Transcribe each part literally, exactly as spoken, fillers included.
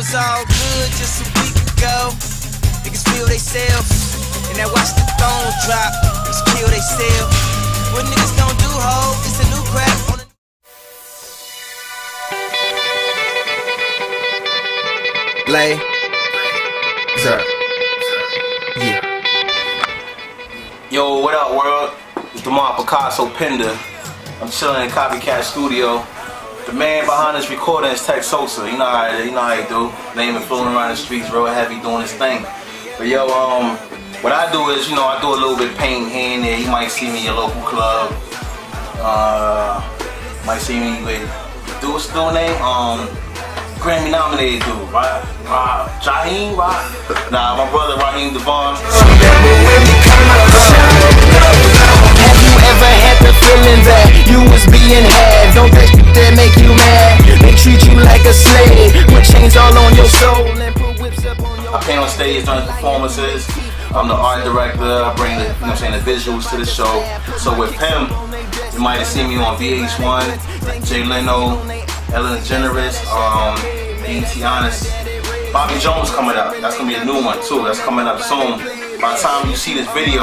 was all good just a week ago. Niggas feel they self, and now watch the throne drop. Niggas kill they self. What niggas don't do, ho, it's a new crap. Lay, sir. Yeah. Yo, what up, world? It's Demont Peekaso Pinder. I'm chilling in Copycat Studio. The man behind this recording is Tech Sosa. You know how you know how he do. Name and floating around the streets, real heavy, doing his thing. But yo, um, what I do is, you know, I do a little bit of painting here and there. You might see me in your local club. Uh, might see me with do what's the name? Um, Grammy nominated dude, right? Uh, JIVE, right? Nah, my brother Raheem DeVaughn. Have you ever had the feeling that you was being had? Don't that shit that make you mad? They treat you like a slave, put chains all on your soul and put whips up on your. I paint on stage during performances. I'm the art director. I bring the, you know what I'm saying, the visuals to the show. So with him, you might have seen me on V H one, Jay Leno, Ellen DeGeneres, um, B E T Honest. Bobby Jones coming up. That's gonna be a new one too. That's coming up soon. By the time you see this video,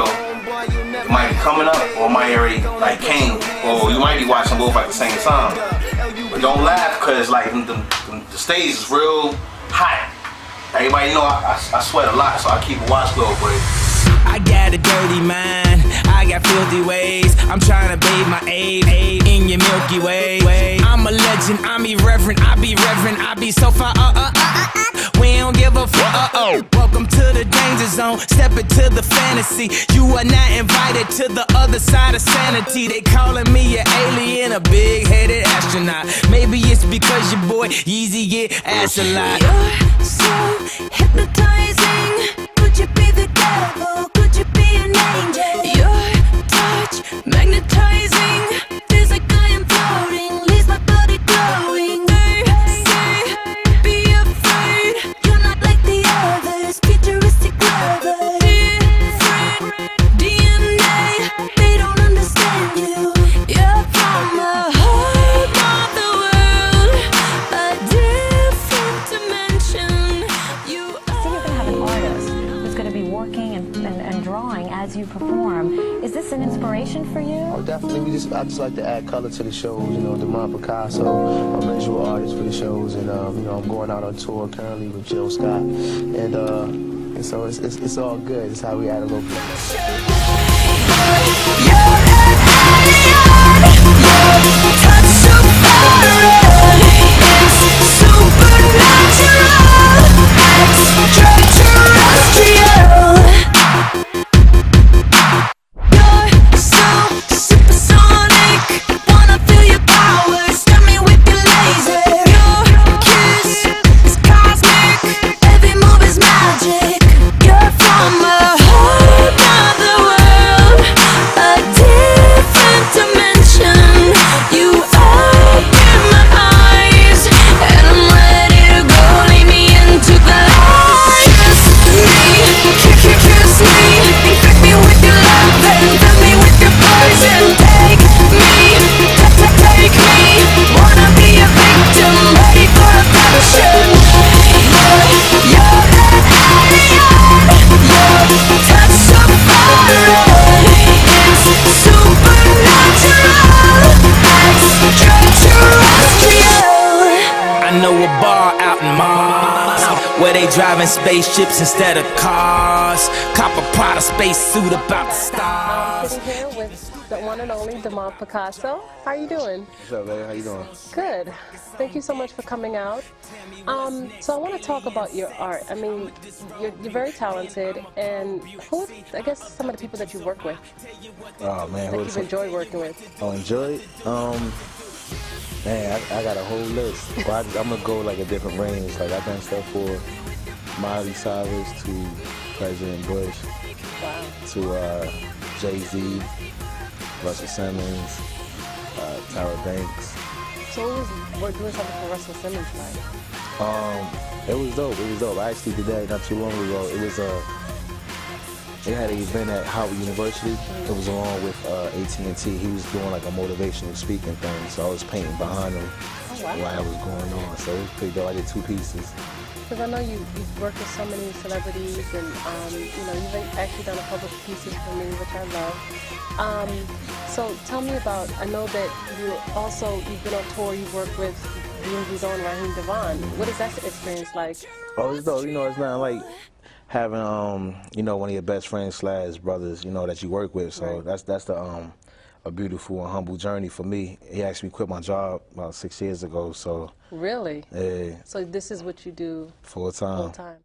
it might be coming up, or it might already like came, or you might be watching both at the same time. But don't laugh, cause like the, the, the stage is real hot. Everybody know I, I, I sweat a lot, so I keep a watch globe, but I got a dirty mind, I got filthy ways. I'm trying to bathe my aid, aid in your Milky Way. I'm a legend, I'm irreverent, I be reverent, I be so far, uh, uh, uh, uh. We don't give a fuck, uh, oh. Welcome to the danger zone, step into the fantasy. You are not invited to the other side of sanity. They calling me an alien, a big-headed astronaut. Maybe it's because your boy Yeezy get ass a lot. You're so hypnotizing. Could you be the devil? Could you be an angel? Your touch magnetizing. Feels like I am floating. Leaves my body glowing. They say, be afraid. You're not like the others. Futuristic lovers. Different D N A. They don't understand you. You're from the heart of the world. A different dimension. You are. So you're going to have an artist who's going to be working and, and, and drawing as you perform. Is this an inspiration for you? Oh, definitely. We just I just like to add color to the shows. You know, Demont Peekaso, I'm a visual artist for the shows, and um, you know, I'm going out on tour currently with Jill Scott, and uh, and so it's, it's it's all good. It's how we add a little bit. where they driving spaceships instead of cars. Cop a Prada spacesuit about the stars. I'm sitting here with the one and only Demont Peekaso. How are you doing? What's up, baby? How you doing? Good. Thank you so much for coming out. Um, so I want to talk about your art. I mean, you're, you're very talented, and who, I guess some of the people that you work with, oh man, that you've enjoyed working with. Oh, enjoy? Um, man, I, I got a whole list. Well, I, I'm gonna go like a different range. Like I've done stuff for Miley Cyrus to President Bush, Wow. to uh, Jay-Z, Russell Simmons, uh, Tyra Banks. So what was what, doing something for Russell Simmons like? Um, it was dope. It was dope. I actually did that not too long ago. It was uh, they had an event at Howard University. It was along with uh, A T and T. He was doing like a motivational speaking thing, so I was painting behind him Oh, wow. while it was going on. So it was pretty dope. I did two pieces. Because I know you, you've worked with so many celebrities, and um, you know, you've actually done a couple of pieces for me, which I love. Um, so tell me about, I know that you also, you've been on tour, you've worked with Raheem DeVaughn. What is that experience like? Oh, it's dope. You know, it's not like having, um, you know, one of your best friends slash brothers, you know, that you work with. So Right. that's that's the um, a beautiful and humble journey for me. He asked me to quit my job about six years ago. So Really? yeah, So this is what you do full time. full time?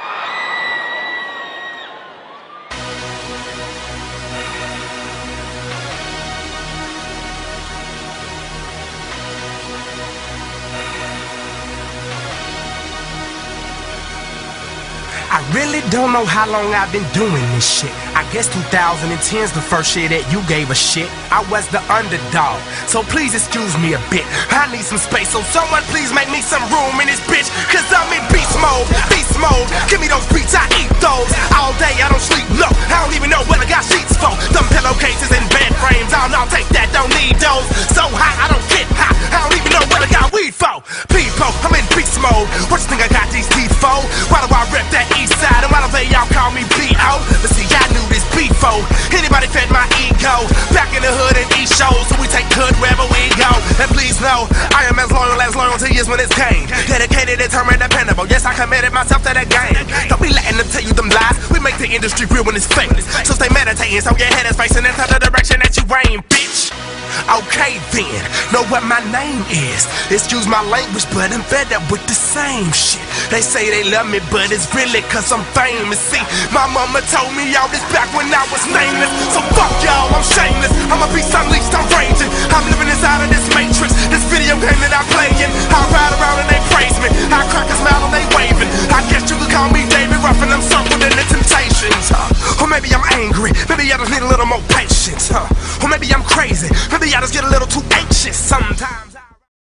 I really don't know how long I've been doing this shit. I guess two thousand ten's the first year that you gave a shit. I was the underdog, so please excuse me a bit. I need some space, so someone please make me some room in this bitch. Cause I'm in beast mode, beast mode. Give me those beats, I eat those. All day I don't sleep, no, I don't even know what I got sheets for. Them pillowcases and bed frames, oh no, take that, don't need those. So high, I don't get high, I don't even know what I got weed for. People, I'm in beast mode. What you think I got these teeth for? Why do I rep that east side, and why don't they y'all call me B O? But see, I knew this before anybody fed my ego. Back in the hood and East shows, so we take hood wherever we go. And please know, I am as loyal as loyalty is when it's game. Dedicated, determined, dependable. Yes, I committed myself to the game. Don't be letting them tell you them lies. We make the industry real when it's fake. So stay meditating, so your head is facing into the direction that you aim, bitch. Okay then, know what my name is. Excuse my language, but I'm fed up with the same shit. They say they love me, but it's really cause I'm famous. See, my mama told me all this back when I was nameless. So fuck y'all, I'm shameless. I'm a beast unleashed, I'm raging. I'm living inside of this matrix, this video game that I'm playing. I ride around and they praise me, I crack a smile and they waving. I guess you could call me David Ruff, and I'm circled in the temptations, huh? Or maybe I'm angry, maybe I just need a little more patience, huh? Or maybe I'm crazy, maybe I just get a little too anxious sometimes.